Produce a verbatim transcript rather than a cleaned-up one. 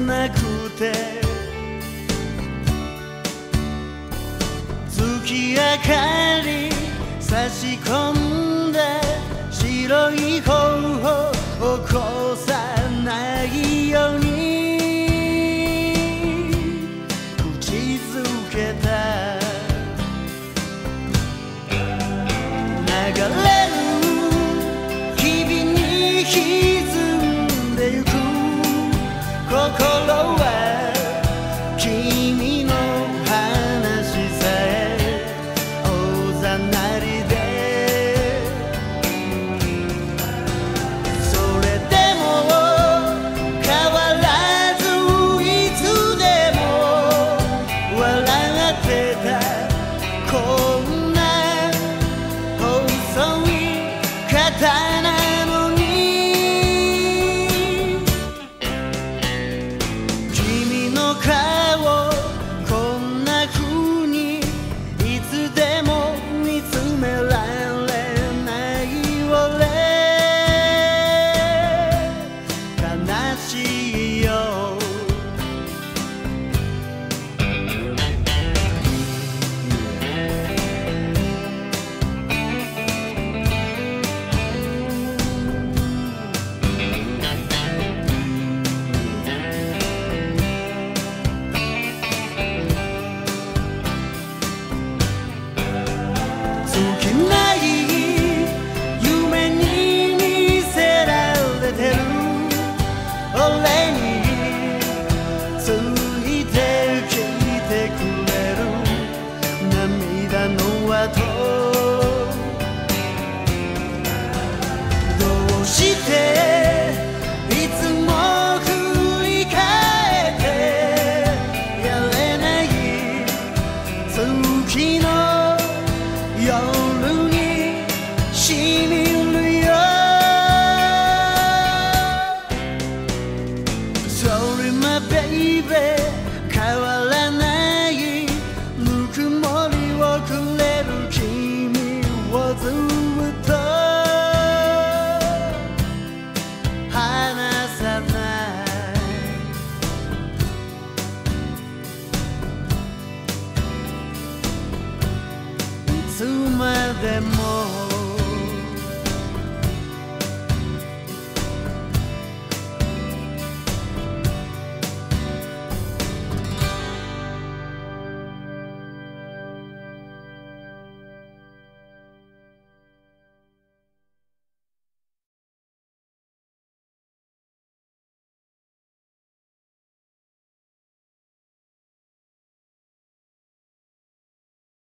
なくて月明かり差し込んで白い頬を起こさないように口づけた流れる日々に沈んでゆく心は君の話さえおざなりでそれでも変わらずいつでも笑ってたこんな細い刀なのに君の顔こんな風にいつでも見つめられない俺悲しいよ尽きない夢に見せられてる俺についてきてくれる涙の後どうしていつも振り返ってやれない月の夜にしみるよ Sorry my baby 変わらないぬくもりをくれる君をずっと離さないいつまでも